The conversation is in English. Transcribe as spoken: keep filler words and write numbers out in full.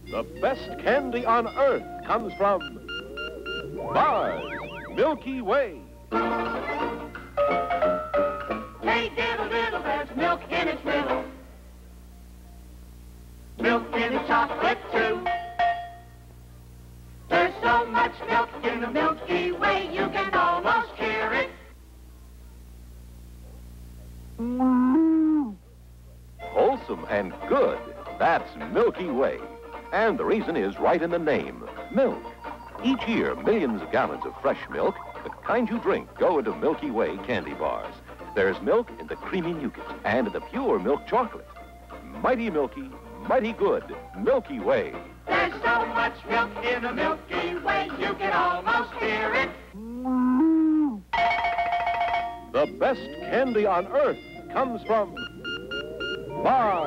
The best candy on earth comes from Mars, Milky Way. Hey, diddle, diddle, there's milk in its middle. Milk in the chocolate, too. There's so much milk in the Milky Way, you can almost hear it. Wholesome and good. That's Milky Way. And the reason is right in the name, milk. Each year, millions of gallons of fresh milk, the kind you drink, go into Milky Way candy bars. There's milk in the creamy nougat and in the pure milk chocolate. Mighty milky, mighty good, Milky Way. There's so much milk in the Milky Way, you can almost hear it. The best candy on earth comes from Mars.